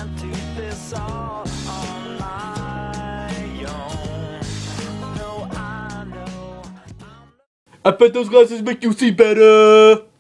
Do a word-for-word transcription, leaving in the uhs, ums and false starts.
can't do this all on my own. No, I know. I bet those glasses make you see better.